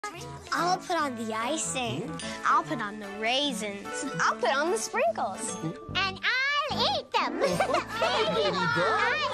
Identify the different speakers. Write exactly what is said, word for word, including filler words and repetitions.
Speaker 1: I'll put on the icing.
Speaker 2: I'll put on the raisins. I'll put on the sprinkles.
Speaker 1: And I'll eat them.
Speaker 3: Very good.